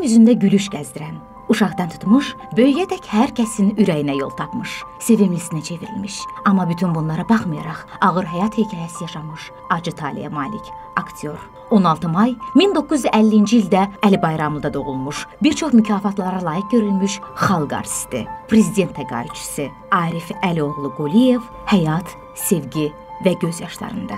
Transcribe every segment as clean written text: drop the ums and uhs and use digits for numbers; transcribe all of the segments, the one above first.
üzündə gülüş gəzdirən, uşaqdan tutmuş, böyüyədək hər kəsin ürəyinə yol tapmış, sevimlisinə çevrilmiş. Amma bütün bunlara baxmayaraq ağır həyat hekayəsi yaşamış, acı taleyə malik aktyor. 16 may 1950-ci ildə Əli Bayramlıda doğulmuş, bir çox mükafatlara layiq görülmüş xalq artisti, prezident təqaüdçüsü Arif Əlioğlu Quliyev həyat, sevgi və göz yaşlarında.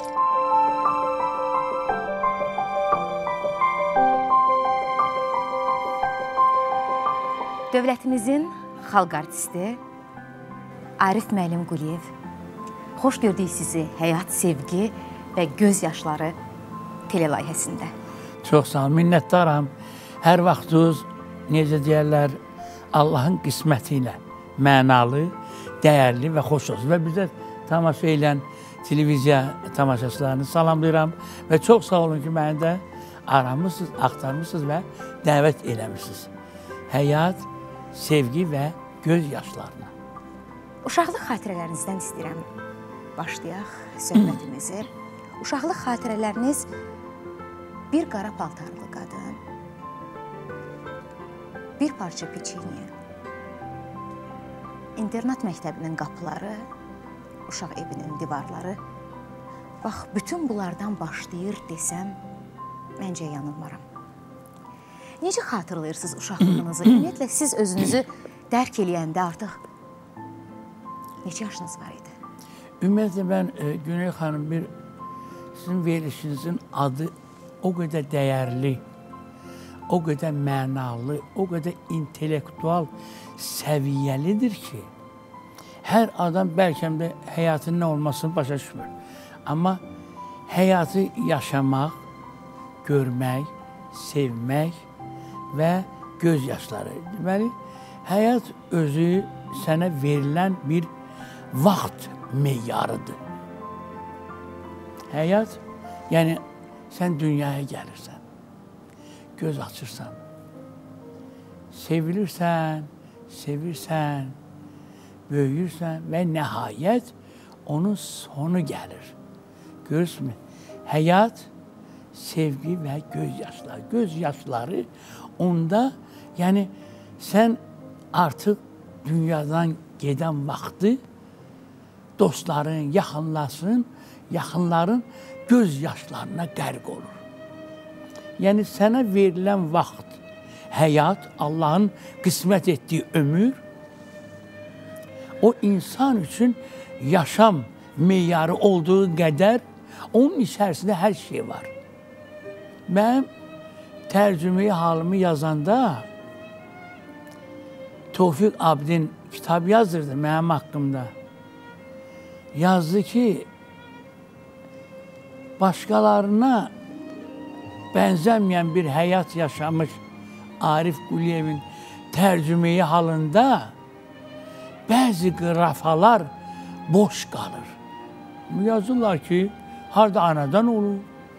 Dövlətimizin xalq artisti Arif müəllim Quliyev, xoş gördük sizi həyat, sevgi və göz yaşları telelayihəsində. Çox sağ olun, minnətdaram. Hər vaxtınız, necə deyərlər, Allahın qisməti ilə mənalı, dəyərli və xoş olsun. Və bizə tamaşa edən televiziya tamaşaçılarını salamlayıram və çox sağ olun ki, məni də aramışsınız, axtarmışsınız və dəvət eləmişsiniz. Həyat, sevgi və göz yaşlarına. Uşaqlıq xatirələrinizdən istəyirəm. Başlayaq söhbətimizi. Uşaqlıq xatirələriniz bir qara paltarlı qadın, bir parça peçeniya, internat məktəbinin qapıları, uşaq evinin divarları. Bax, bütün bunlardan başlayır desəm, məncə yanılmaram. Necə xatırlayırsınız uşaqlığınızı? Ümumiyyətlə, siz özünüzü dərk eləyəndə artıq neçə yaşınız var idi? Ümumiyyətlə, mən Günel xanım, sizin verilişinizin adı o qədər dəyərli, o qədər mənalı, o qədər intellektual səviyyəlidir ki, hər adam bəlkə də həyatının nə olmasını başa düşmür. Amma həyatı yaşamaq, görmək, sevmək və göz yaşları. Deməli, həyat özü sənə verilən bir vaxt meyarıdır. Həyat, yəni sən dünyaya gəlirsən, göz açırsan, sevilirsən, sevirsən, böyüyürsən və nəhayət onun sonu gəlir. Görürsünüz, həyat, sevgi və göz yaşları. Göz yaşları onda, yəni sən artıq dünyadan gedən vaxtı dostların, yaxınların göz yaşlarına qərq olur. Yəni sənə verilən vaxt, həyat, Allahın qismət etdiyi ömür, o insan üçün yaşam meyarı olduğu qədər onun içərisində hər şey var. Mənim tərcümeyi halımı yazanda Tofiq Abdin kitab yazdırdı mənim haqqımda. Yazdı ki, başqalarına bənzəməyən bir həyat yaşamış Arif Quliyevin tərcümeyi halında bəzi qrafalar boş qalır. Yazırlar ki, harda anadan olur,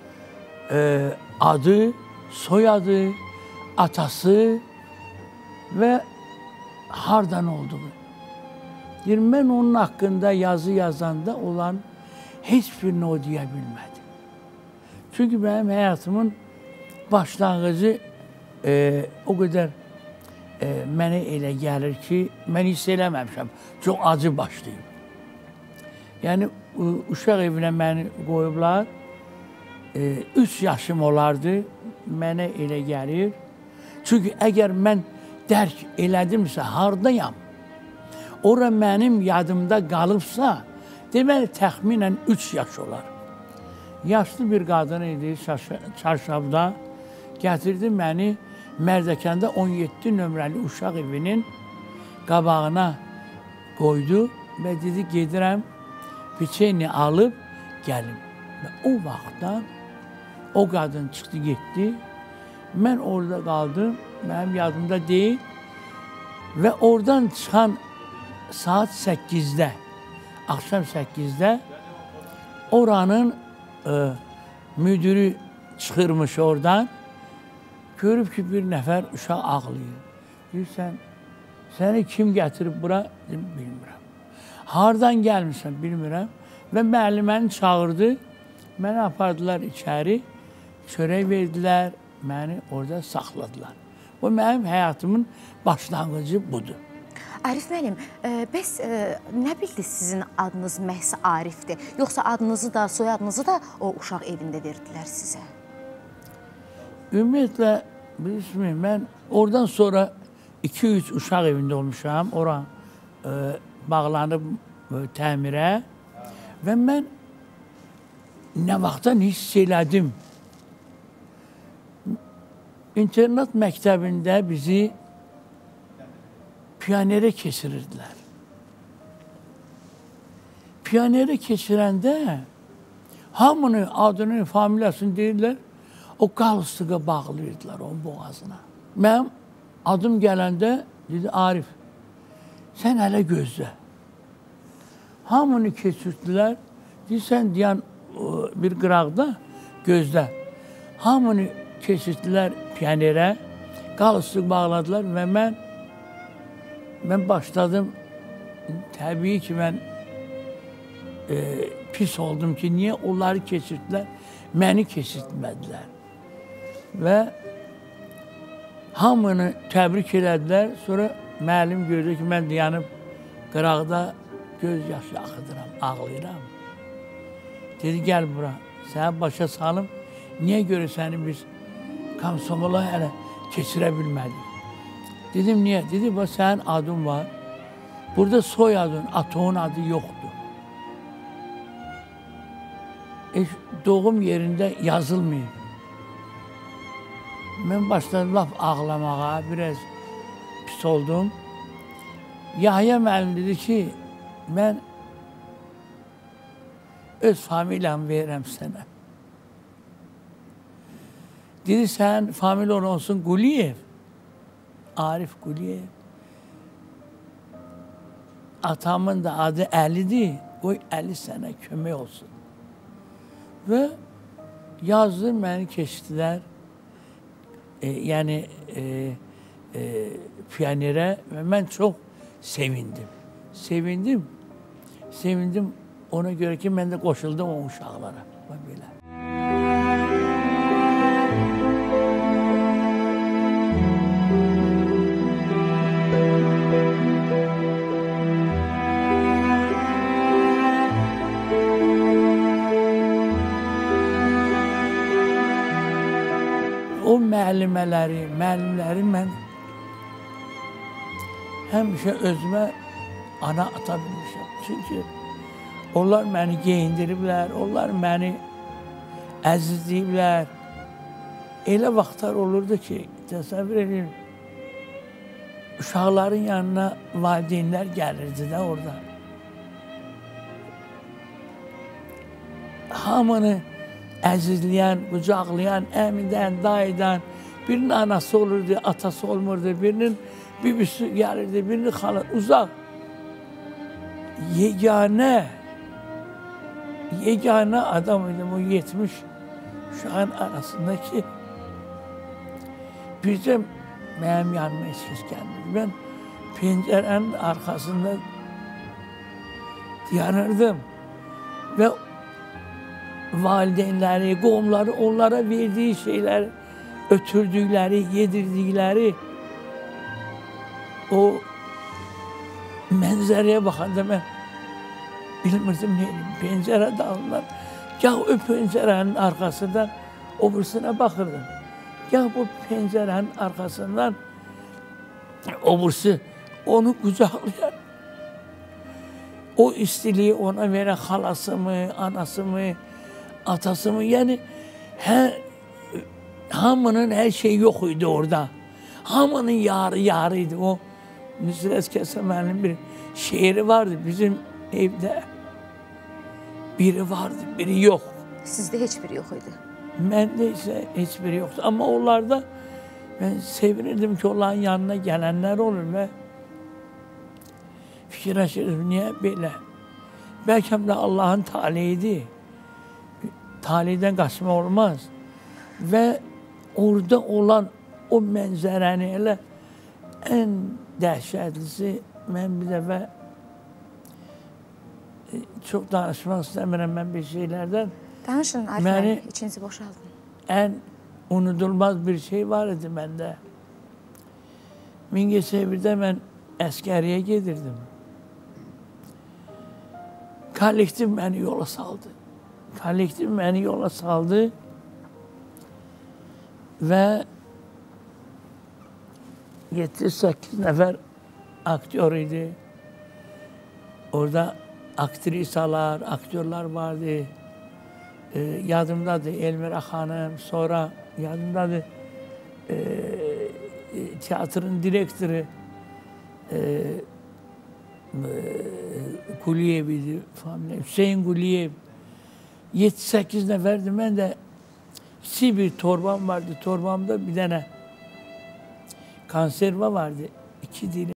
adı, soyadı, atası və hardan olduğu. Deyir, mən onun haqqında yazı yazanda olan heç birini o deyə bilmədim. Çünki mənim həyatımın başlanğıcı o qədər mənə elə gəlir ki, mən hiss eləməmişəm, çox acı başlayıb. Yəni, uşaq evinə məni qoyublar, 3 yaşım olardı, mənə elə gəlir. Çünki əgər mən dərk elədimsə, hardayam, ora mənim yadımda qalıbsa, deməli, təxminən 3 yaş olar. Yaşlı bir qadın idi, çarşabda gətirdi məni Mərdəkəndə 17 nömrəli uşaq evinin qabağına qoydu və dedi, gedirəm, peçeni alıb gəlim. Və o vaxtdan o qadın çıxdı, getdi. Mən orada qaldım, mənim yadımda deyil. Və oradan çıxan saat 8-də, axşam 8-də oranın müdürü çıxırmış oradan. Görüb ki, bir nəfər uşaq ağlayır. Deyirsən, səni kim gətirib bura? Bilmirəm. Hardan gəlmirsən? Bilmirəm. Və müəlliməni çağırdı. Məni apardılar içəri. Çörək verdilər. Məni orada saxladılar. O mənim həyatımın başlanğıcı budur. Arif müəllim, bəs nə bildiniz sizin adınız məhz Arifdir? Yoxsa adınızı da, soyadınızı da o uşaq evində verdilər sizə? Ümumiyyətlə, bilirsiniz, mən oradan sonra 2-3 uşaq evində olmuşam. Ora bağlanıb təmirə və mən nə vaxtdan hiss elədim. İnternat məktəbində bizi piyanerə keçirirdilər. Piyanerə keçirəndə hamının adını, familiyasını deyirlər, o qalstıqa bağlayırdılar onun boğazına. Mənim adım gələndə dedi, Arif, sən hələ gözlə. Hamını keçirdilər, dedi, sən deyən bir qıraqda gözlə. Hamını keçirdilər piyanerə, qalstıq bağladılar və mən başladım, təbii ki, mən pis oldum ki, niyə onları keçirdilər, məni keçirtmədilər. Və hamını təbrik elədilər, sonra müəllim gördü ki, mən dayanıb qıraqda göz yaşı axıdıram, ağlayıram. Dedi, gəl bura, səni başa salım, niyə görə səni biz komsomola hələ keçirə bilmədik? Dedim, niyə? Dedi, bax, sənin adın var. Burada soyadın, atoğun adı yoxdur. Doğum yerində yazılmayıb. Mən başladım laf ağlamağa, biraz pis oldum. Yahya müəllim dedi ki, mən öz familiyamı verirəm sənə. Dedi, sən familiyan olsun Quliyev. Arif Quliyev. Atamın da adı Əlidir. Qoy Əli sənə kömək olsun. Və yazdı, məni keçdilər. Yəni piyanerə və mən çox sevindim. Sevindim ona görə ki, mən də qoşuldum o uşaqlara. Belə. O müəllimləri mən həmişə özümə ana ata bilmişəm. Çünki onlar məni geyindiriblər, onlar məni əzizləyiblər. Elə vaxtlar olurdu ki, təsəvvür edin, uşaqların yanına valideynlər gəlirdi də orada. Hamını əzizləyən, qucaqlayan, əmidən, dayıdan, birinin anası olurdu, atası olmurdu, birinin bibisi gəlirdi, birinin xalı, uzaq. Yeganə adam idim o 70 uşağın arasında ki, bircə mənim yanıma heç kəs gəlmirdi. Mən pəncərənin arxasında dayanırdım və valideynləri, qohumları onlara verdiyi şeylər, ötürdükləri, yedirdikləri o mənzərəyə baxanda mən bilmirdim nə edim. Pəncərə dağılır. Gah o pəncərənin arxasından o birisine baxırdım. Gah bu pəncərənin arxasından o birisi onu qucaqlayan, o istiliyi ona verən xalasımı, anasımı, atasımı, yəni hamının hər şey yox idi orada. Hamının yarı idi. O Nusret Kəsəməlinin bir şeiri vardı bizim evdə. Biri vardı, biri yox. Sizdə heç biri yox idi? Məndə isə heç biri yoxdur. Amma onlarda mən sevinirdim ki, onların yanına gələnlər olur və fikirləşirdim, niyə belə? Bəlkə də Allahın talihidir. Talihdən qaçma olmaz. Və orada olan o mənzərəni elə ən dəhşətlisi, mən bir dəfə çox danışmaq istəmirəm mən bir şeylərdən. Danışın, Arif, içinizi boşaldın. Ən unudulmaz bir şey var idi məndə. Mingəçevirdə mən əskəriyə gedirdim. Kollektiv məni yola saldı. Kollektiv məni yola saldı və 7-8 nəfər aktyor idi. Orada aktrisalar, aktyorlar vardı. Yadımdadır Elmira xanım, sonra yadımdadır teatrın direktörü Quliyev idi, Hüseyin Quliyev. 7-8 nəfərdi. Mən də kiçik bir torbam vardı. Torbamda bir dənə konserva vardı. 2 dilim.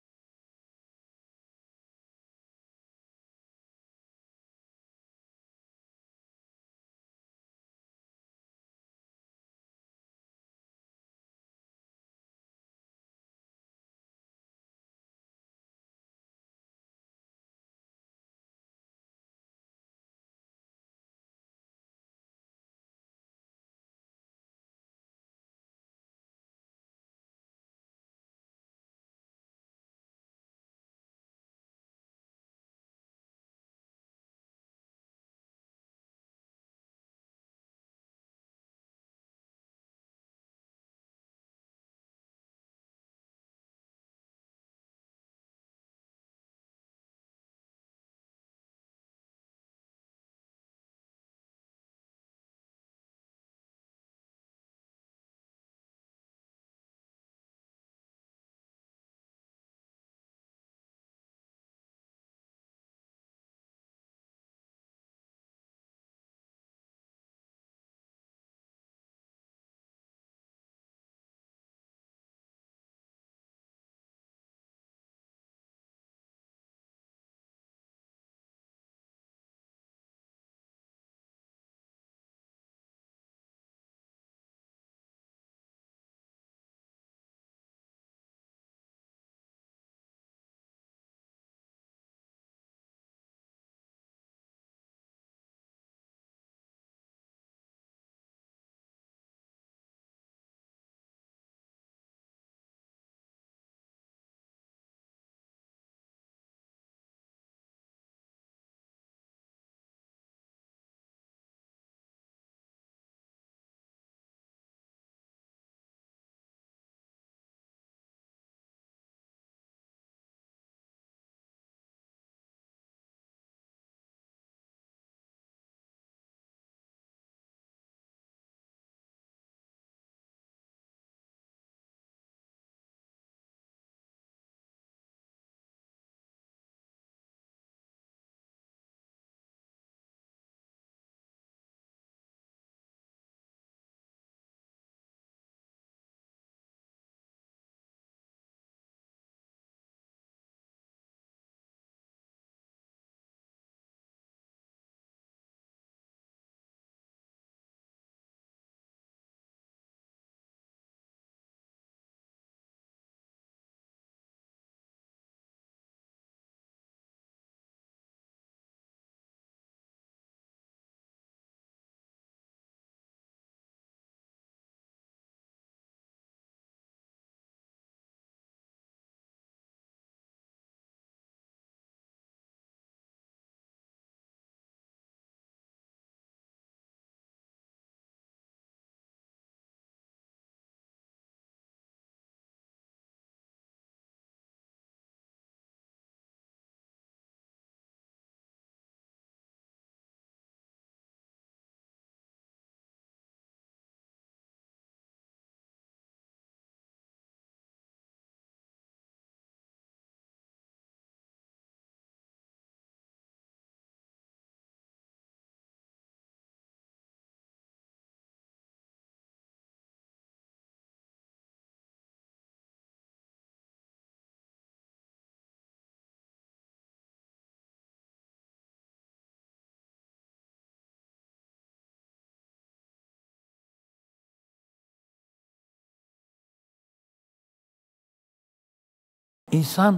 İnsan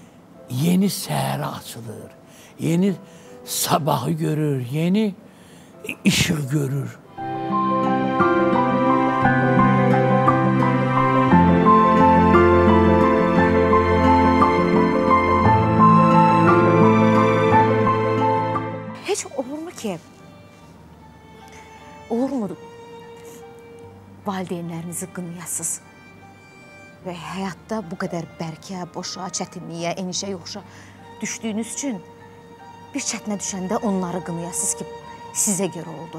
yeni səhərə açılır, yeni sabahı görür, yeni ışık görür. olurmu valideynlərinizi qınayasınız və həyatda bu qədər bərkə, boşa, çətinliyə, enişə, yoxuşa düşdüyünüz üçün bir çətinə düşəndə onları qınayasınız ki, sizə görə oldu?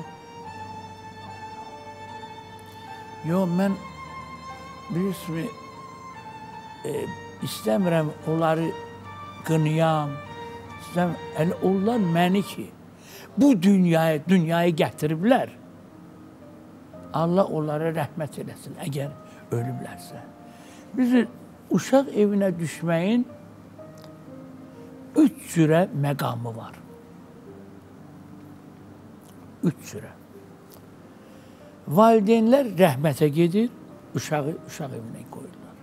Yox, mən bilirsiniz, istəmirəm onları qınayam, istəmirəm, onlar məni ki, bu dünyaya gətiriblər. Allah onlara rəhmət eləsin, əgər ölüblərsə. Bizim uşaq evinə düşməyin 3 cürə məqamı var. 3 cürə. Valideynlər rəhmətə gedir, uşağı uşaq evinə qoyurlar.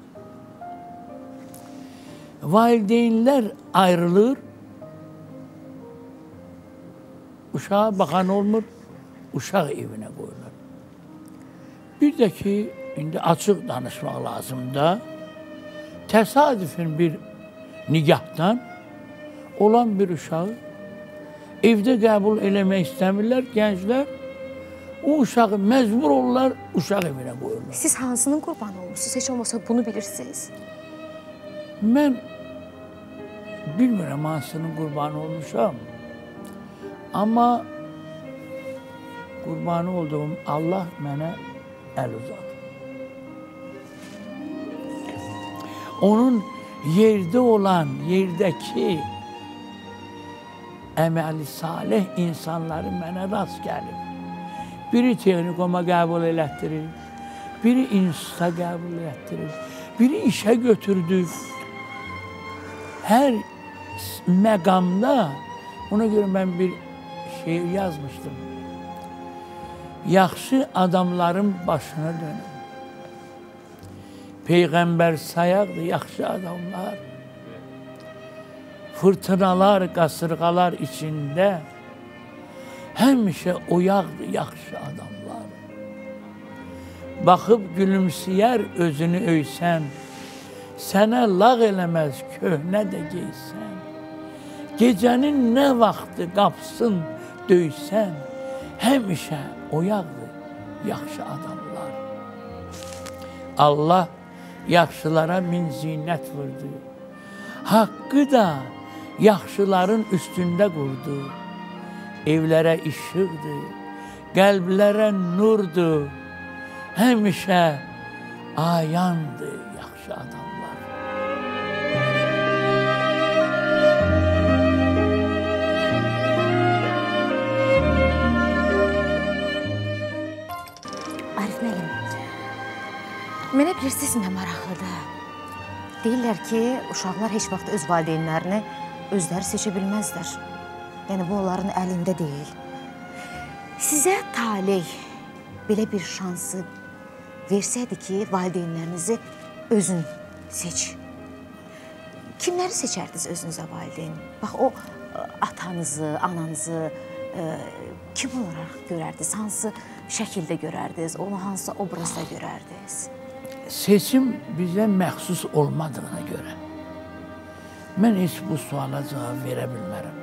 Valideynlər ayrılır, uşağa baxan olmur, uşaq evinə qoyurlar. Bir də ki, indi açıq danışmaq lazımdır. Təsadüfün bir nigahdan olan bir uşağı evdə qəbul eləmək istəmirlər gənclər. O uşağı məcbur olurlar, uşaq evinə qoyurlar. Siz hansının qurbanı olmuşsunuz? Heç olmasa bunu bilirsiniz. Mən bilmirəm hansının qurbanı olmuşam. Amma qurbanı olduğum Allah mənə əl uzadı. Onun yerdə olan, yerdəki əməli salih insanları mənə rast gəlib. Biri texnikoma qəbul elətdirir, biri instituta qəbul elətdirir, biri işə götürdü. Hər məqamda, ona görə mən bir şeir yazmışdım. Yaxşı adamların başına dönün. Peyğəmbər sayaqdır yaxşı adamlar. Fırtınalar, qasırğalar içində həmişə oyaqdır yaxşı adamlar. Baxıb gülümsəyər özünü öysən, sənə lağ eləməz köhnə də geysən. Gecənin nə vaxtı qapsın döysən, həmişə oyaqdır yaxşı adamlar. Allah yaxşılara min zinət vurdu. Haqqı da yaxşıların üstündə qurdu. Evlərə işıqdır, qəlblərə nurdur. Həmişə ayandır yaxşı adamlar. Arif müəllim, mənə bilirsiniz nə maraqlıdır? Deyirlər ki, uşaqlar heç vaxt öz valideynlərini özləri seçə bilməzlər. Yəni, bu onların əlində deyil. Sizə talih belə bir şansı versəydi ki, valideynlərinizi özün seç. Kimləri seçərdiniz özünüzə valideyn? Bax, o atanızı, ananızı kim olaraq görərdiniz? Hansı şəkildə görərdiniz? Onu hansı obrazda görərdiniz? Seçim bizə məxsus olmadığına görə mən heç bu suala cavab verə bilmərəm.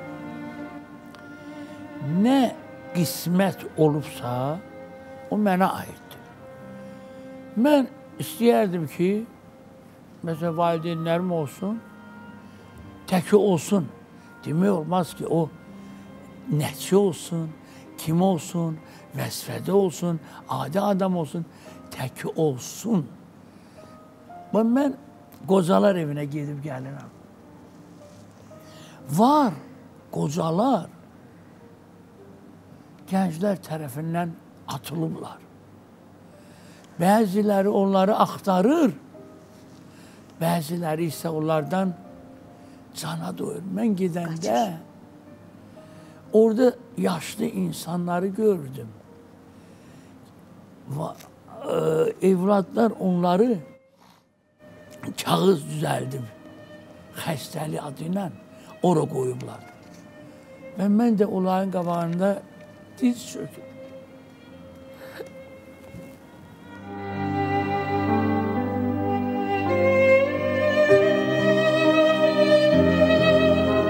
Nə qismət olubsa, o mənə aiddir. Mən istəyərdim ki, məsələn, valideynlərim olsun, təki olsun. Demək olmaz ki, o nəçi olsun, kim olsun, vəzifədə olsun, adi adam olsun, təki olsun. Mən qocalar evinə gedib gəlirəm. Var qocalar gənclər tərəfindən atılıblar. Bəziləri onları axtarır, bəziləri isə onlardan cana doyur. Mən gedəndə orada yaşlı insanları gördüm. Evladlar onları kağız düzəldib, xəstəlik adı ilə ora qoyublar. Və mən də onların qabağında diz çöküb.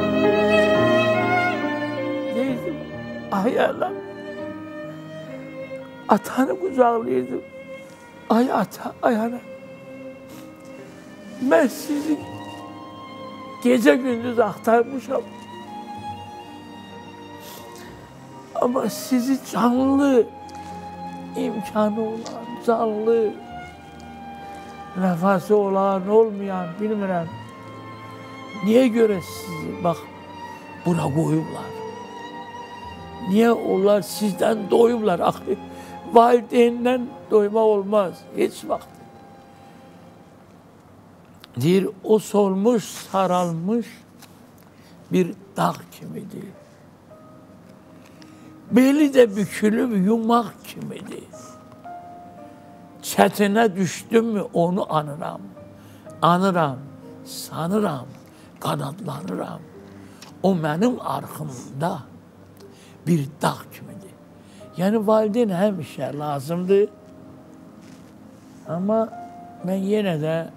Deyirdim, ay Allah, atanı qucaqlayırdım. Ay ata, ay ana. Mən sizi gece gündüz aktarmışam. Ama sizi canlı, imkanı olan, canlı, nefası olan, olmayan bilmirəm. Niye göre sizi bak buna koyublar? Niye onlar sizden doyublar? Valideynden doyma olmaz. Hiç vakti. Deyir, o solmuş, saralmış bir dağ kimidir. Beli de bükülüp yumak kimidir. Çetine düştüm mü onu anıram. Anıram, sanıram, kanatlanıram. O benim arxımda bir dağ kimidir. Yani valideyn həmişə lazımdır. Ama ben yine de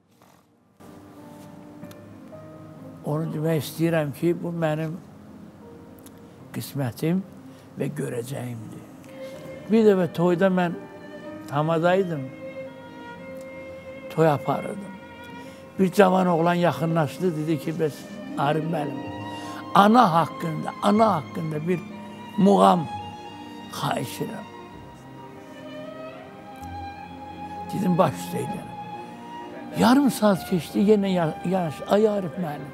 onu demək istəyirəm ki, bu mənim qismətim və görəcəyimdir. Bir dəfə toyda mən Hamadaydım, toy aparırdım. Bir cavan oğlan yaxınlaşdı, dedi ki, bəs Arif müəllim, ana haqqında bir muğam xahiş edirəm. Dedim, baş üstə edirəm. Yarım saat keçdi, yenə ay Arif müəllim.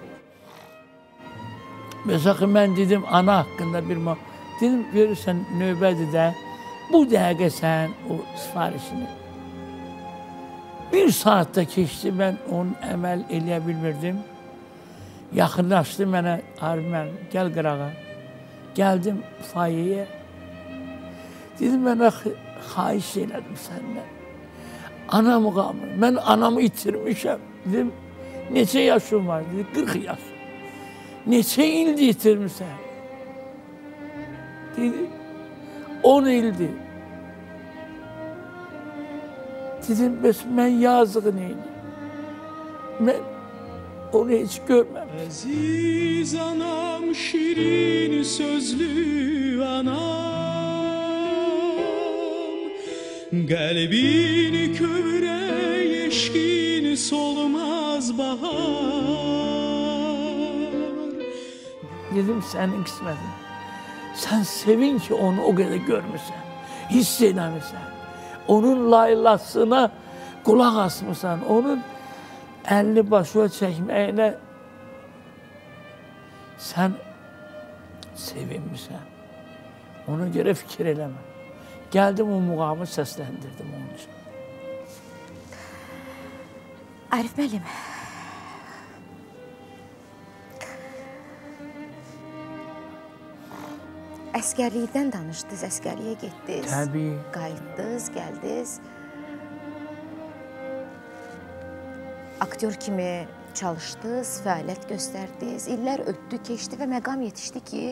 Mesela mən dedim, ana haqqında bir muğam. Dedim, görürsən, növbədir də, bu dəqiqə sən o sifarişini. Bir saatte keçdi, mən onu əməl eləyə bilmirdim. Yaxınlaşdı mənə, Arif müəllim, gəl qırağa. Gəldim fayeye. Dedim, mən xahiş elədim səndən. Ana muğamı, mən anamı itirmişəm. Dedim, neçə yaşım var? Dedi, 40 yaş. Neçə ildir itirmişsən? Dedi, 10 ildir. Dedim, bəs mən yazığı neydi? Mən onu hiç görmem. Aziz anam, şirin sözlü anam, kalbini köbre yeşkin solmaz bahar. Dedim, senin kısmetin. Sen sevin ki onu o kadar görmüşsen, hissedemişsen. Onun laylasına kulak asmışsan, onun elini başına çekmeyle sen sevinmişsen. Ona göre fikir eleme. Geldim o muğamı seslendirdim onun için. Arif müəllim, əskərlikdən danışdınız, əskərliyə getdiniz. Təbii. Qayıtdınız, gəldiniz. Aktyor kimi çalışdınız, fəaliyyət göstərdiniz. İllər ötdü, keçdi və məqam yetişdi ki,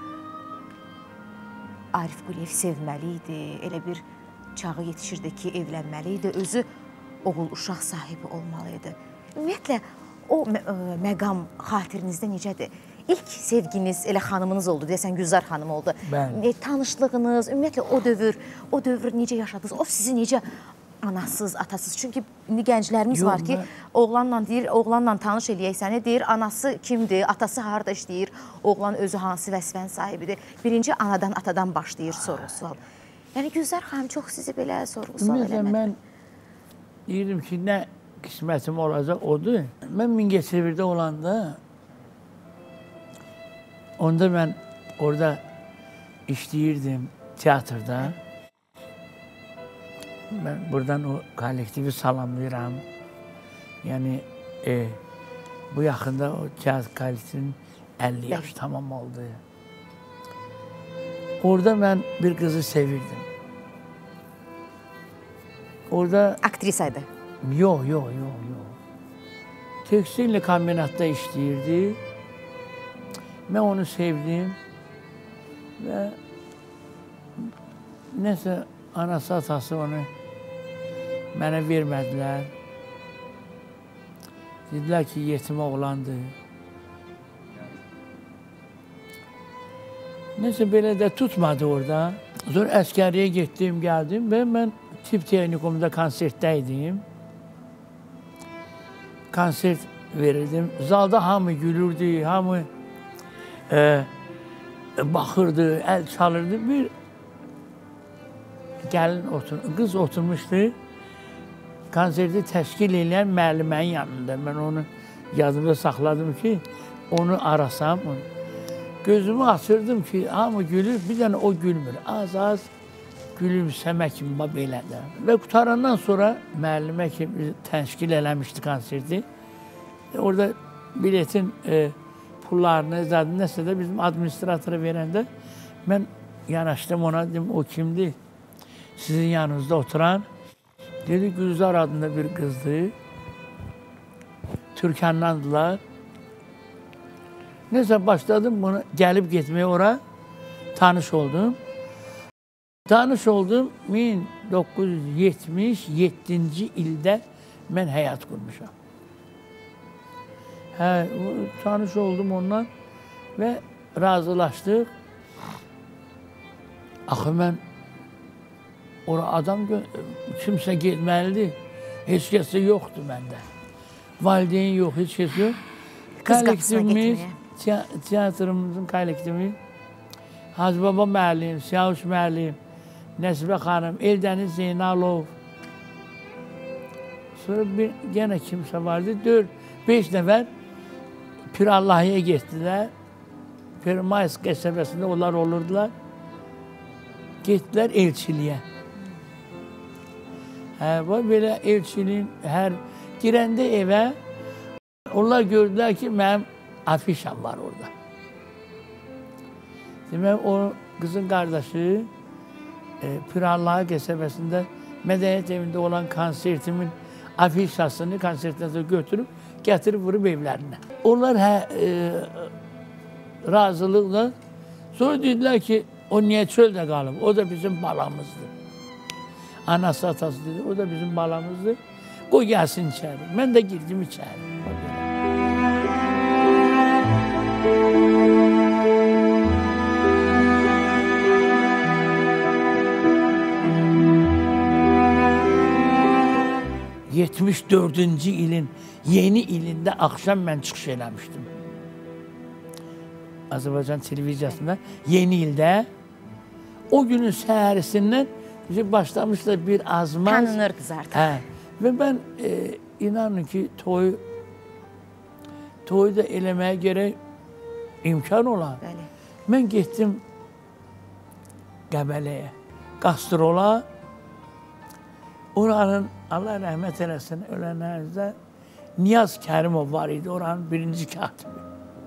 Arif Quliyev sevməli idi, elə bir çağı yetişirdi ki, evlənməli idi, özü oğul uşaq sahibi olmalı idi. Ümumiyyətlə, o məqam xatirinizdə necədir? İlk sevginiz elə xanımınız oldu, deyəsən Gülzar xanım oldu. Tanışlığınız, ümumiyyətlə o dövr necə yaşadınız? O sizi necə anasız, atasız? Çünki indi gənclərimiz var ki, oğlanla deyir, oğlanla tanış eləyək səni, deyir, anası kimdir, atası harada işləyir, oğlan özü hansı vəzifənin sahibidir. Birinci anadan, atadan başlayır sorğu-sual. Yəni Gülzar xanım çox sizi belə sorğu-sual eləmədi. Mən deyirdim ki, nə qismətim olacaq odur. Mən Mingəçevirdə olanda, onda mən orada işləyirdim teatrda. Ben buradan o kollektivi salamlayıram. Yani bu yakında o teatr kollektivinin 50 yaş tamam oldu. Orada ben bir kızı sevirdim. Orada... Aktrisaydı. Yok. Tekstil kombinatta işləyirdi. Ben onu sevdim. Ve neyse anası atası onu mənə vermədilər. Dedilər ki, yetim oğlandı. Neyse belə də tutmadı orada. Sonra əskəriyə getdim, gəldim və mən tip texnikumda konsertdəydim. Konsert verirdim. Zalda hamı gülürdü, hamı baxırdı, əl çalırdı. Bir gəlin qız oturmuşdu. Konserti təşkil edən müəllimənin yanında. Mən onu yadımda saxladım ki, onu arasam. Gözümü açırdım ki, hamı gülür, bir dənə o gülmür. Az-az gülümsəmək kimi belədir. Və qutarandan sonra müəllimə kimi təşkil eləmişdi konserti. Orada biletin pullarını, zaten nəsə də bizim administratora verəndə mən yanaşdım ona, dedim, o kimdir? Sizin yanınızda oturan. Dedi, Gülzar adında bir qızdır. Türkandandılar. Neyse başladım bunu gəlib getməyə ora. Tanış oldum. Tanış oldum 1977-ci ildə mən həyat qurmuşam. Tanış oldum ondan və razılaşdıq. Axı mən ora adam kimsə getməlidir. Heç kəsə yoxdur məndə. Valideyn yox, heç kəs yox. Kollektivimiz, tiyatrımızın kollektivi Hacı Baba müəllim, Siyavuş müəllim, Nəsibə xanım, Eldəniz Zeynalov. Sonra yenə kimsə vardı. 4-5 nəfər Pirallahıya getdilər. Pirmayis qəsəbəsində onlar olurdular. Getdilər elçiliyə. Belə elçiliyin hər girəndə evə onlar gördülər ki, mənim afişam var orada. Demək, o qızın qardaşı Pirallahı qəsəbəsində mədəniyyət evində olan konsertimin afişasını konsertdən götürüb, gətirib vurub evlərinə. Onlar razılıqla sonra dedilər ki, o niyə çöldə qalıb? O da bizim balamızdır. Anası, atası dedi, o da bizim balamızdır. Qoy gəlsin içəri. Mən də girdim içəri. 74-cü ilin yeni ilində axşam mən çıxış eləmişdim. Azərbaycan televiziyasında yeni ildə. O günün səhərisindən başlamışlar bir azmaz. Tanınırdınız artıq. Və mən inanın ki, toyu da eləməyə gərək imkan olan. Mən getdim Qəbələyə, Qastrola. Oranın, Allah rəhmət eləsin, ölənlərimizdə Niyaz Kərimov var idi, oranın birinci katibi.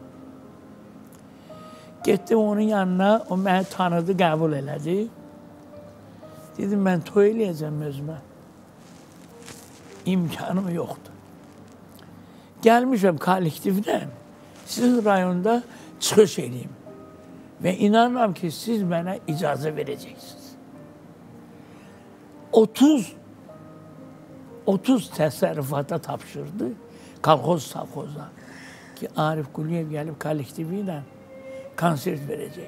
Getdim onun yanına, o məni tanıdı, qəbul elədi. Dedim, mən toy eləyəcəm özümə. İmkanım yoxdur. Gəlmişəm kollektivdən, sizin rayonda çıxış edeyim. Və inanıram ki, siz mənə icazə verəcəksiniz. 30 təsərrüfata tapşırdı, kolxoz savxoza ki, Arif Quliyev gəlib kollektivi ilə konsert verəcək.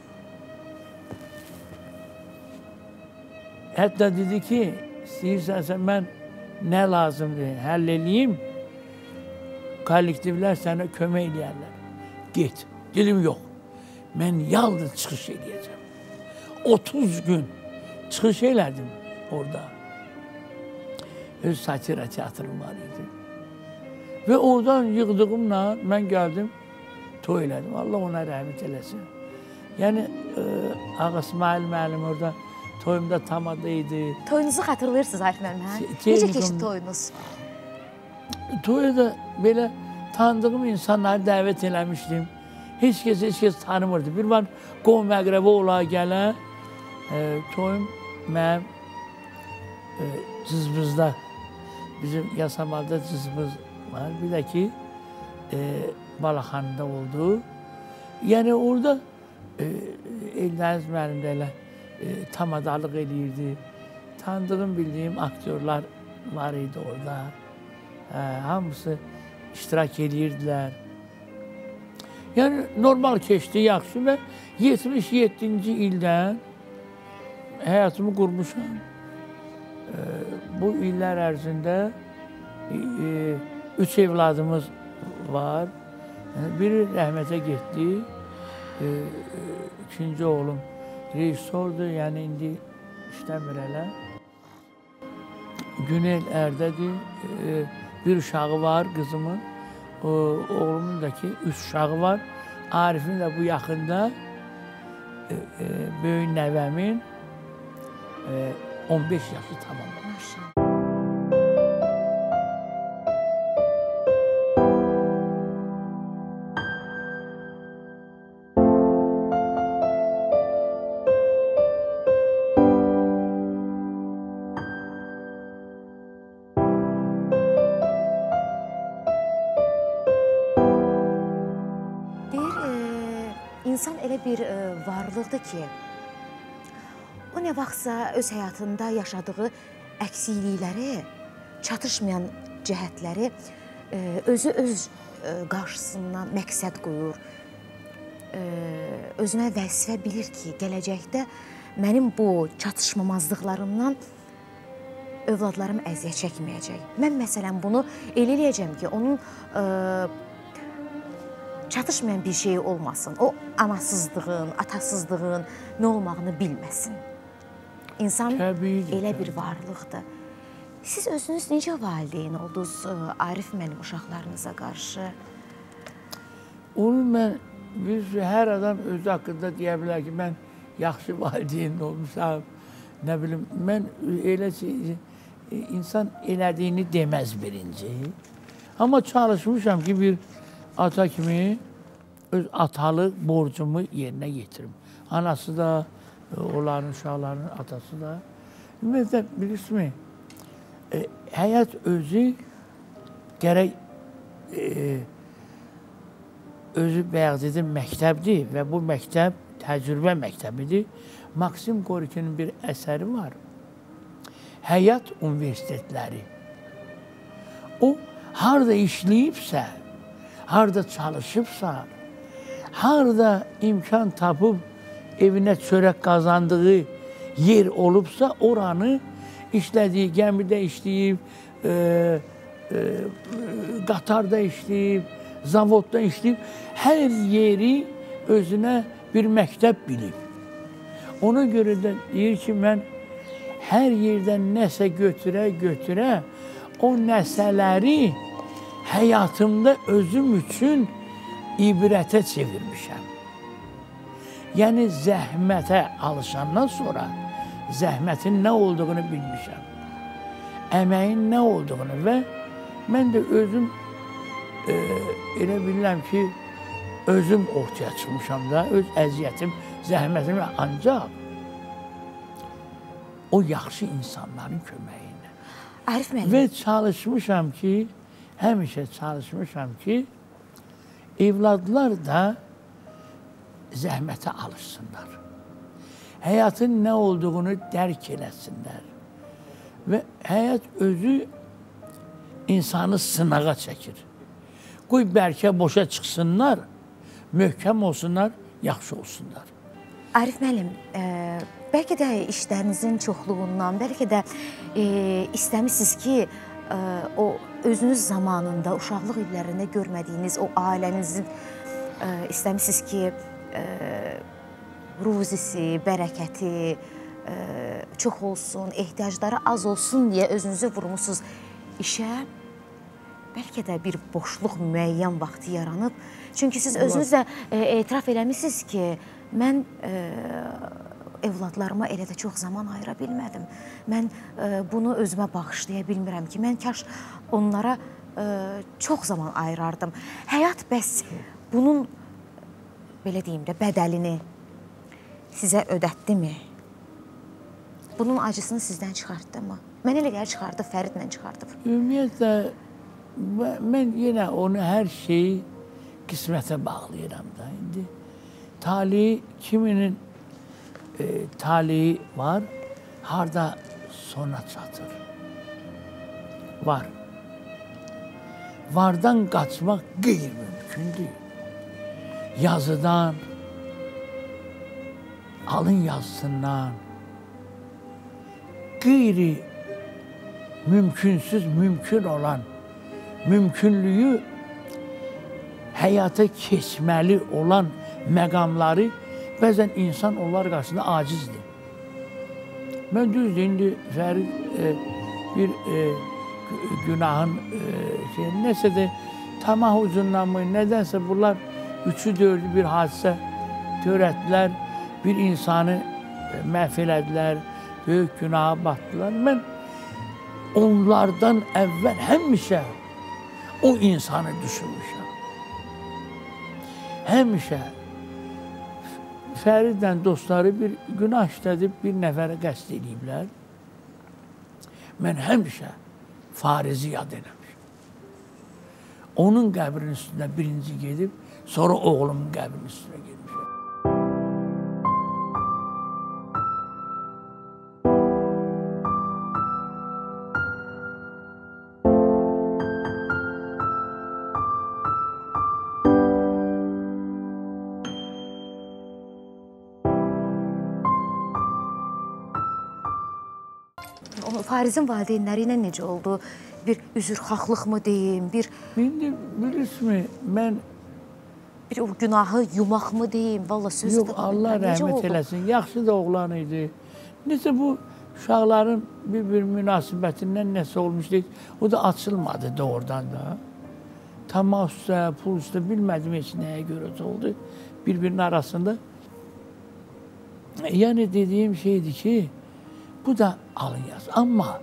Hətta dedi ki, istəyirsənsə mən nə lazımdır, həll eləyim, kollektivlər sənə kömək eləyərlər. Get. Dedim, yox, mən yalnız çıxış eləyəcəm. 30 gün çıxış elədim orada. Öz satira teatrım var idi. Və oradan yığdığımla mən gəldim, toy elədim. Allah ona rəhmət eləsin. Yəni, Ağa İsmail müəllim orada toyumda tamada idi. Toyunuzu xatırlayırsınız Arif müəllim, hə? Necə keçdi toyunuz? Toya da belə tanıdığım insanları dəvət eləmişdim. Heç kəs tanımırdı. Bir var, qovm əqrəbi ola gələn toyum mənim Cızbızda, bizim Yasamalda Cızbız var. Bir də ki, Balaxanında oldu. Yəni, orada Eldəniz müəllim də elə tamadalıq eləyirdi. Tanıdığım, bildiyim aktyorlar var idi orada. Hamısı iştirak edirdilər. Yəni, normal keçdi, yaxşı və 77-ci ildən həyatımı qurmuşam. Bu illər ərzində 3 evladımız var. Biri rəhmətə getdi. İkinci oğlum rejissordur, yəni indi işləmir hələ. Günel Ərdədir. Bir uşağı var qızımın. Oğlumun da ki 3 uşağı var. Arif'in də bu yaxında böyük nəvəmin 15 yaşı tamamlamış. İnsan elə bir varlıqdır ki, o nə vaxtsa öz həyatında yaşadığı əksiklikləri, çatışmayan cəhətləri özü öz qarşısından məqsəd qoyur. Özünə vəzifə bilir ki, gələcəkdə mənim bu çatışmamazlıqlarımdan övladlarım əziyyət çəkməyəcək. Mən məsələn bunu elə eləyəcəm ki, onun çatışmayan bir şey olmasın. O anasızlığın, atasızlığın nə olmağını bilməsin. İnsan elə bir varlıqdır. Siz özünüz necə valideyn oldunuz Arif müəllim uşaqlarınıza qarşı? Onu hər adam özü haqqında deyə bilər ki, mən yaxşı valideyn olmuşam. Nə bilim, mən elə insan elədiyini deməz birinci. Amma çalışmışam ki, bir ata kimi öz atalıq borcumu yerinə yetirim. Anası da, onların uşaqlarının atası da. Ümumiyyətlə, bilirsiniz, həyat özü gərək özü bəyazidir məktəbdir və bu məktəb təcrübə məktəbidir. Maksim Gorkinin bir əsəri var. Həyat universitetləri. O, harada işləyibsə, harada çalışıbsa, harada imkan tapıb evinə çörək qazandığı yer olubsa, oranı işlədiyi, gəmidə işləyib, qatarda işləyib, zavodda işləyib, hər yeri özünə bir məktəb bilib. Ona görə də deyir ki, mən hər yerdən nəsə götürə, o nəsələri həyatımda özüm üçün ibrətə çevirmişəm. Yəni, zəhmətə alışandan sonra zəhmətin nə olduğunu bilmişəm. Əməyin nə olduğunu və mən də özüm elə bilirəm ki, özüm ortaya çıxmışam da, öz əziyyətim, zəhmətim ancaq o yaxşı insanların köməyi ilə. Arif müəllim. Və çalışmışam ki, həmişə çalışmışam ki, evladlar da zəhmətə alışsınlar. Həyatın nə olduğunu dərk eləsinlər. Və həyat özü insanı sınağa çəkir. Qoy bəlkə boşa çıxsınlar, möhkəm olsunlar, yaxşı olsunlar. Arif müəllim, bəlkə də işlərinizin çoxluğundan, bəlkə də istəmişsiniz ki, o özünüz zamanında, uşaqlıq illərində görmədiyiniz o ailənizin istəmişsiniz ki, ruzisi, bərəkəti çox olsun, ehtiyacları az olsun deyə özünüzü vurmusunuz işə. Bəlkə də bir boşluq müəyyən vaxtı yaranıb. Çünki siz özünüz də etiraf eləmişsiniz ki, mən evladlarıma elə də çox zaman ayıra bilmədim. Mən bunu özümə bağışlaya bilmirəm ki, mən kaş onlara çox zaman ayırardım. Həyat bəs bunun, belə deyim də, bədəlini sizə ödətdimi? Bunun acısını sizdən çıxartdı mı? Mən elə gəlir çıxardı, Fəridlə çıxardıb. Ümumiyyətlə, mən yenə onu hər şeyi qismətə bağlayıram da. İndi talihi, kiminin talihi var, harada sona çatır. Var. Vardan qaçmaq qeyri-mümkündür. Yazıdan, alın yazısından, qeyri mümkünsüz mümkün olan mümkünlüyü həyata keçməli olan məqamları bəzən insan onlar qarşısında acizdir. Mən düzdür, indi Fərid bir günahın nəsə də tamah ucundan mı, nədənsə bunlar üçü dördü bir hadisə törətdilər, bir insanı məhv elədilər, böyük günaha batdılar. Mən onlardan əvvəl həmişə o insanı düşünmüşəm. Həmişə Fəridlə dostları bir günah işlədib bir nəfərə qəsd ediblər. Mən həmişə Farizi yad eləmişəm. Onun qəbrinin üstünə birinci gedib, sonra oğlumun qəbrinin üstünə gedmişəm. Farizin valideynləri ilə necə oldu? Bir üzrxahlıq mı deyim, bir... İndi bilirsiniz, mən... Bir o günahı yumaq mı deyim, valla sözü yox, Allah rəhmət eləsin, yaxşı da oğlan idi. Necə bu uşaqların bir münasibətindən nəsə olmuşdu, o da açılmadı doğrudan da. Tamah üstə, pul üstə bilmədim heç nəyə görə oldu bir-birinin arasında. Yəni dediyim şeydir ki, bu da alın yaz. Amma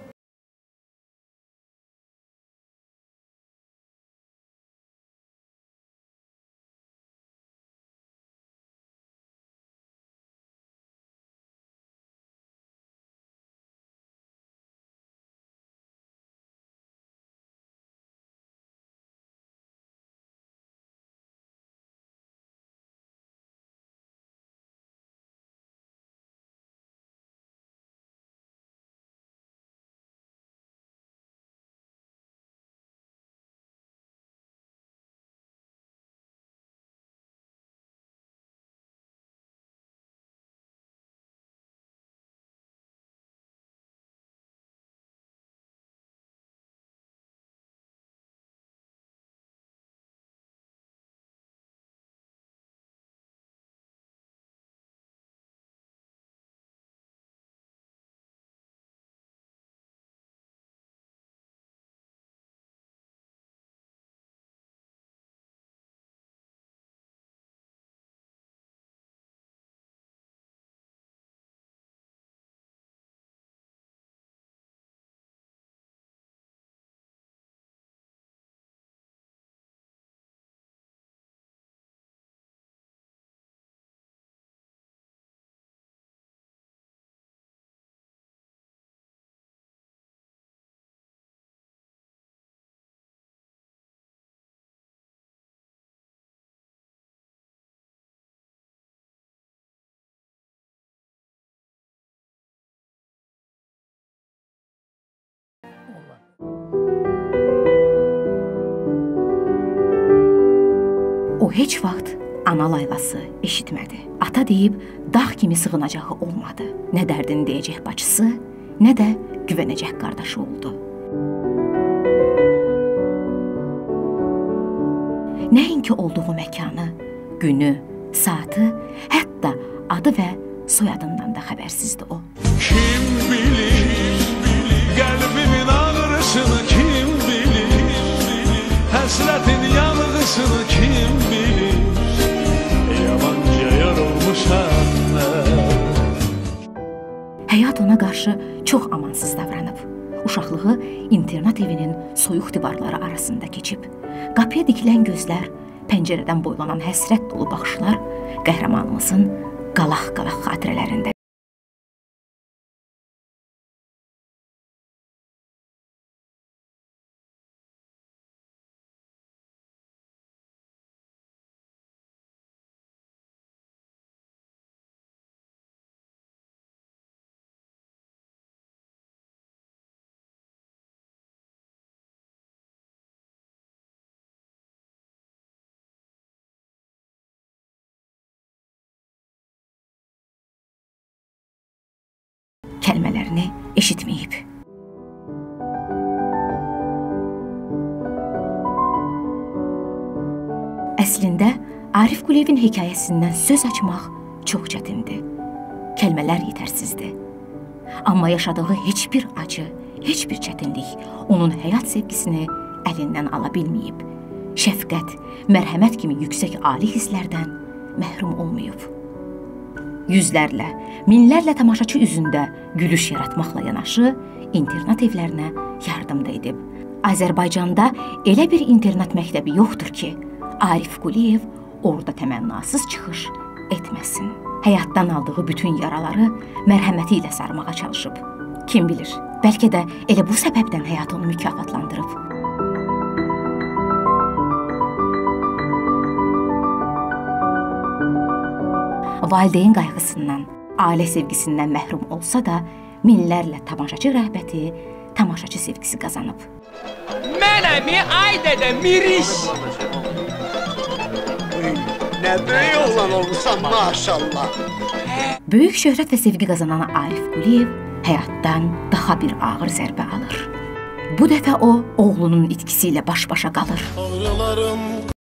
o heç vaxt ana laylası eşitmədi. Ata deyib dağ kimi sığınacağı olmadı. Nə dərdini deyəcək bacısı, nə də güvənəcək qardaşı oldu. Nəinki olduğu məkanı, günü, saatı, hətta adı və soyadından da xəbərsizdi o. Kim bilir, qəlbimin ağrısını kim bilir, həsrətin yanğısını kim bilir, yabancı yorulmuşam mən. Həyat ona qarşı çox amansız davranıb. Uşaqlığı internat evinin soyuq divarları arasında keçib. Qapıya dikilən gözlər, pəncərədən boylanan həsrət dolu baxışlar qəhrəmanımızın qalaq-qalaq xatirələrində. kəlmələrini eşitməyib. Əslində, Arif Quliyevin hekayəsindən söz açmaq çox çətindir. Kəlmələr yetərsizdir. Amma yaşadığı heç bir acı, heç bir çətinlik onun həyat sevgisini əlindən ala bilməyib. Şəfqət, mərhəmət kimi yüksək ali hisslərdən məhrum olmayıb. Yüzlərlə, minlərlə tamaşaçı üzündə gülüş yaratmaqla yanaşı, internat evlərinə yardım da edib. Azərbaycanda elə bir internat məktəbi yoxdur ki, Arif Quliyev orada təmənnasız çıxış etməsin. Həyatdan aldığı bütün yaraları mərhəməti ilə sarmağa çalışıb. Kim bilir, bəlkə də elə bu səbəbdən həyat onu mükafatlandırıb. Valideyn qayğısından, ailə sevgisindən məhrum olsa da, minlərlə tamaşaçı rəğbəti, tamaşaçı sevgisi qazanıb. Mənəmi ay dədə miriş! Nə böyük oğlan olmuşsan maşallah! Böyük şöhrət və sevgi qazanan Arif Quliyev həyatdan daha bir ağır zərbə alır. Bu dəfə o, oğlunun itkisi ilə baş-başa qalır. Ağrılarım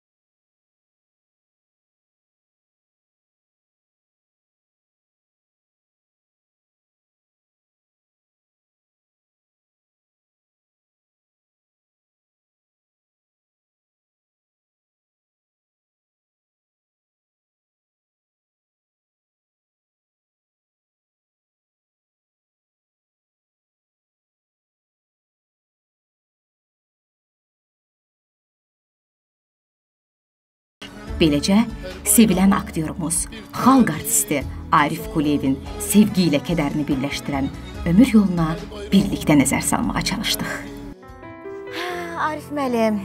Beləcə, sevilən aktyorumuz, xalq artisti Arif Quliyevin sevgi ilə kədərini birləşdirən ömür yoluna birlikdə nəzər salmağa çalışdıq. Arif müəllim,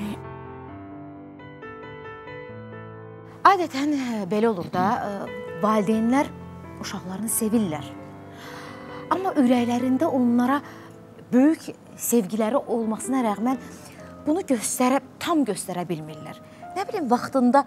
adətən belə olur da, valideynlər uşaqlarını sevirlər. Amma ürəklərində onlara böyük sevgiləri olmasına rəğmən bunu tam göstərə bilmirlər. Nə bilim, vaxtında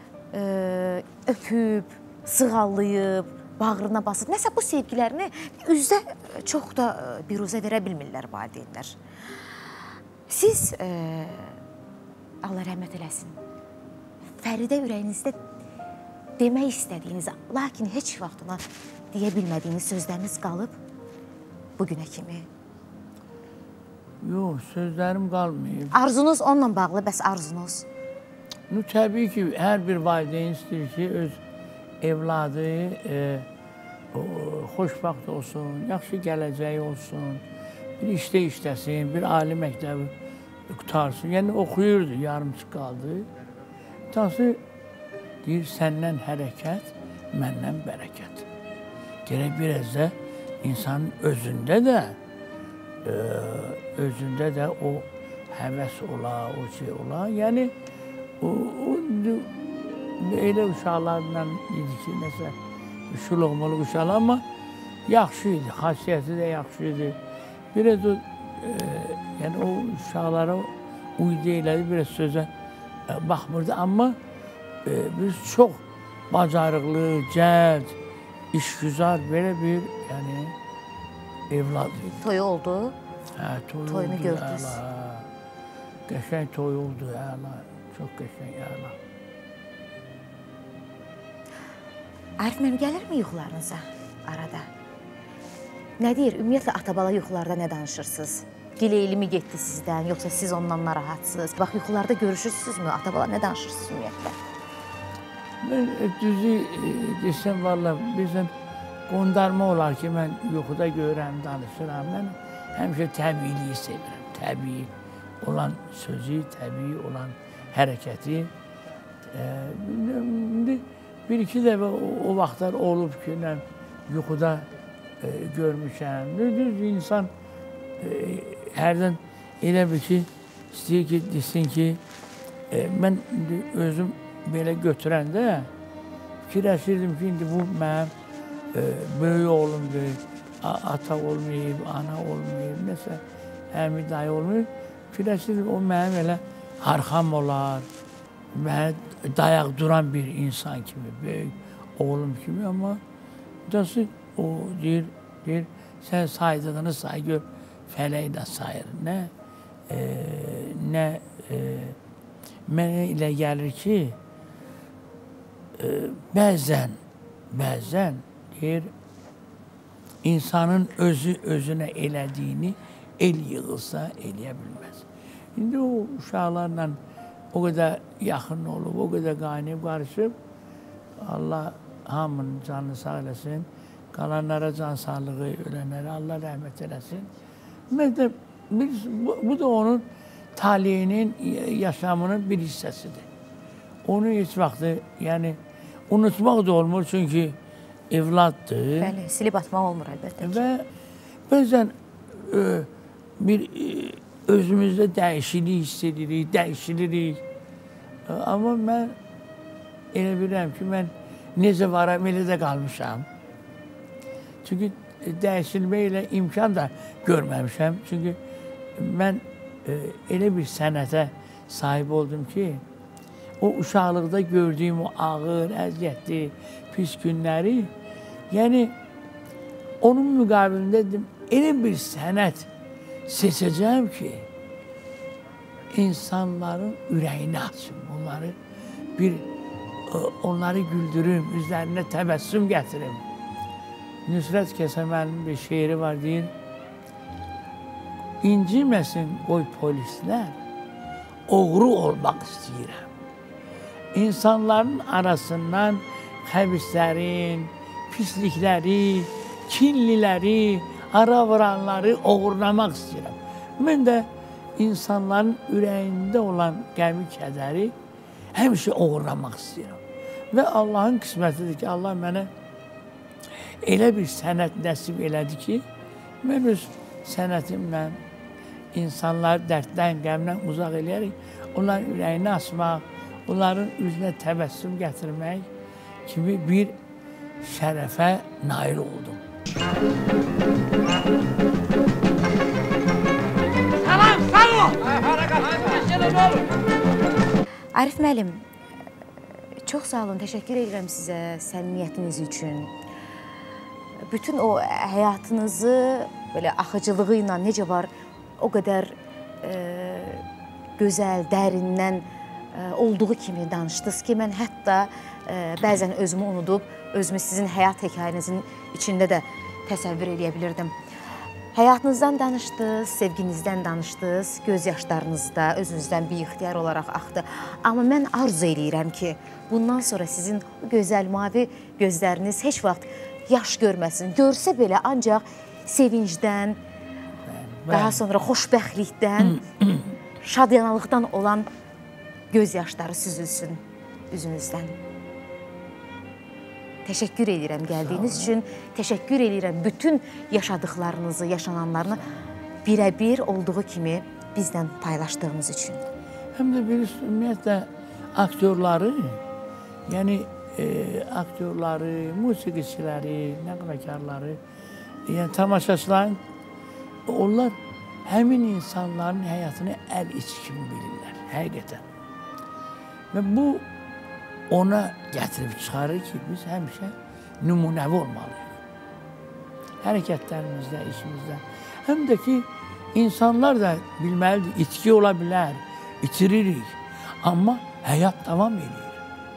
öpüb, sığallayıb, bağrına basıb. Nəsə bu sevgilərini üzdə çox da biruzə verə bilmirlər valideynlər. Siz, Allah rəhmət eləsin, Fəridə ürəyinizdə demək istədiyiniz, lakin heç vaxt ona deyə bilmədiyiniz sözləriniz qalıb bugünə kimi? Yox, sözlərim qalmayıb. Arzunuz onunla bağlı, bəs arzunuz? Təbii ki, hər bir valideyn istəyir ki, öz evladı xoşbəxt olsun, yaxşı gələcəyi olsun, bir işdə işləsin, bir ali məktəbi qutarsın. Yəni, oxuyurdu, yarımçı qaldı. Tası deyir, səndən hərəkət, məndən bərəkət. Gerək biraz da insanın özündə də o həvəs ola, o şey ola. Yəni, elə uşaqlarla idi ki, nəsə şuluqmuluq uşaqlar, amma yaxşı idi, xasiyyəti də yaxşı idi. Biraz o, yəni o uşaqlara uydu elədi, biraz sözə baxmırdı, amma biz çox bacarıqlı, cəld, işgüzar, belə bir, yəni, evlad idi. Toyu oldu? Hə, toyu oldu. Toyunu gördünüz? Qəşəng toy oldu, əla. Çox qəşəng, əla. Arif müəllim, gəlirmi yuxularınıza arada? Nə deyir, ümumiyyətlə ata-bala yuxularda nə danışırsınız? Gileyli mi getdi sizdən, yoxsa siz ondan narahatsınız? Bax, yuxularda görüşürsünüzmü? Ata-bala nə danışırsınız ümumiyyətlə? Mən düzü desəm, valla, bizdən qondarma olar ki, mən yuxuda görürəm, danışıram. Mən həmişə təbiiliyi sevirəm. Təbii olan sözü, təbii olan hərəkəti. Bir-iki dəfə o vaxtlar olub ki, yuxuda görmüşəm. Düz insan hərdən elə bir ki, istəyir ki, desin ki, mən özüm belə götürəndə fikirləşirdim ki, indi bu mənim böyük oğlumdur, ata olmayıb, ana olmayıb, nəsə həmi dayı olmayıb. Fikirləşirdim, o mənim elə arxam olar, mənə dayaq duran bir insan kimi, böyük oğlum kimi, amma o deyir, Sən saydığını say gör, fələk də sayır. Mənə elə gəlir ki, bəzən deyir, insanın özünə elədiyini el yığılsa eləyə bilməz. İndi o uşaqlarla o qədər yaxın olub, o qədər qaynayıb, qarışıb, Allah hamının canını sağ eləsin, qalanlara can sağlığı, ölənlərə Allah rəhmət eləsin. Bu da onun taleyinin, yaşamının bir hissəsidir. Onu heç vaxtı, yəni, unutmaq da olmur, çünki evladdır. Bəli, silib atmaq olmur əlbəttə. Və bəzən özümüzdə dəyişiklik hiss edirik, dəyişilirik. Amma mən elə bilirəm ki, mən necə varam, elə də qalmışam. Çünki dəyişilmək ilə imkan da görməmişəm. Çünki mən elə bir sənətə sahib oldum ki, o uşaqlıqda gördüyüm o ağır, əziyyətli, pis günləri, yəni onun müqabilində dedim, elə bir sənət seçəcəm ki, insanların ürəyini açım, onları güldürüm, üzərinə təbəssüm gətirim. Nüsrət Kəsəməlinin bir şeiri var, deyir, İnciməsin qoy polislər, oğru olmaq istəyirəm. İnsanların arasından xəbislərin, pislikləri, kinliləri, ara vuranları oğurlamaq istəyirəm. Mən də insanların ürəyində olan qəmi, kədəri həmişə oğurlamaq istəyirəm. Və Allahın qismətidir ki, Allah mənə elə bir sənət nəsib elədi ki, mən öz sənətimlə insanları dərddən, qəmdən uzaq eləyərək, onların ürəyini açmaq, onların üzünə təbəssüm gətirmək kimi bir şərəfə nail oldum. Salam, sağ ol! Arif müəllim, çox sağ olun, təşəkkür edirəm sizə səmimiyyətiniz üçün. Bütün o həyatınızı belə axıcılığı ilə necə var, o qədər gözəl, dərindən olduğu kimi danışdınız ki, mən hətta bəzən özümü unudub, özümü sizin həyat hekayənizin içində də təsəvvür edə bilirdim. Həyatınızdan danışdınız, sevginizdən danışdınız, göz yaşlarınız da özünüzdən bir ixtiyar olaraq axdı. Amma mən arzu eləyirəm ki, bundan sonra sizin gözəl mavi gözləriniz heç vaxt yaş görməsin. Görsə belə ancaq sevincdən, daha sonra xoşbəxtlikdən, şadyanalıqdan olan göz yaşları süzülsün üzünüzdən. Təşəkkür edirəm gəldiyiniz üçün, təşəkkür edirəm bütün yaşadıqlarınızı, yaşananlarını birə-bir olduğu kimi bizdən paylaşdığınız üçün. Həm də bir ümumiyyətlə aktyorları, yəni aktyorları, musiqiçiləri, nəğməkarları, yəni tamaşaçıların, onlar həmin insanların həyatını əl iç kimi bilirlər, həqiqətən. Və bu ona gətirib çıxarır ki, biz həmişə nümunəvi olmalıyıq. Hərəkətlərimizdə, işimizdə. Həm də ki, insanlar da bilməlidir, itki ola bilər, itiririk. Amma həyat davam edir.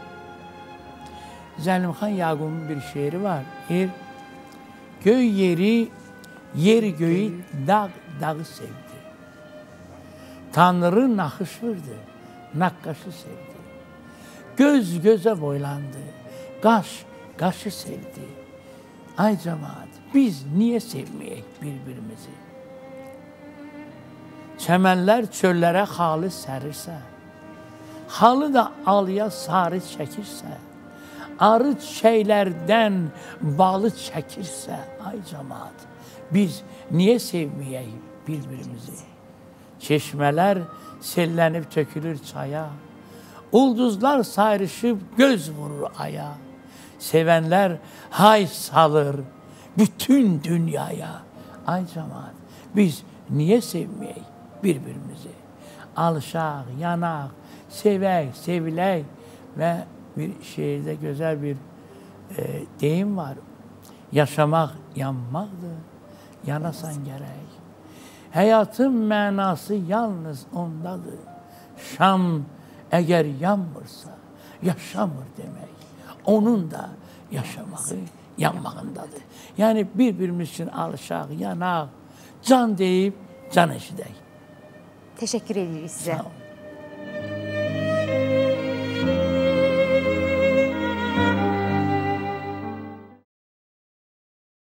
Zəlimxan Yaqubun bir şeiri var. Göy yeri, yer göyü, dağ dağı sevdi. Tanrı naxış vurdu, naqqaşı sevdi. Göz gözə boylandı, qaş qaşı sevdi. Ay cəmaat, biz niyə sevməyək bir-birimizi? Çəmənlər çöllərə xalı sərirsə, xalı da alıya sarı çəkirsə, arı çiçəklərdən balı çəkirsə, ay cəmaat, biz niyə sevməyək bir-birimizi? Çeşmələr sellənib tökülür çaya, ulduzlar sayrışıb göz vurur aya, sevənlər hay salır bütün dünyaya. Ay cəmaat, biz niyə sevməyək bir-birimizi? Alışaq, yanaq, sevək, sevilək və bir şeirdə gözəl bir deyim var. Yaşamaq yanmaqdır, yanasan gərək. Həyatın mənası yalnız ondadır. Şam əgər yanmırsa, yaşamır demək. Onun da yaşamağı yanmağındadır. Yəni, bir-birimiz üçün alışaq, yanaq, can deyib, can eşidək. Təşəkkür edirik sizə. Sağ olun.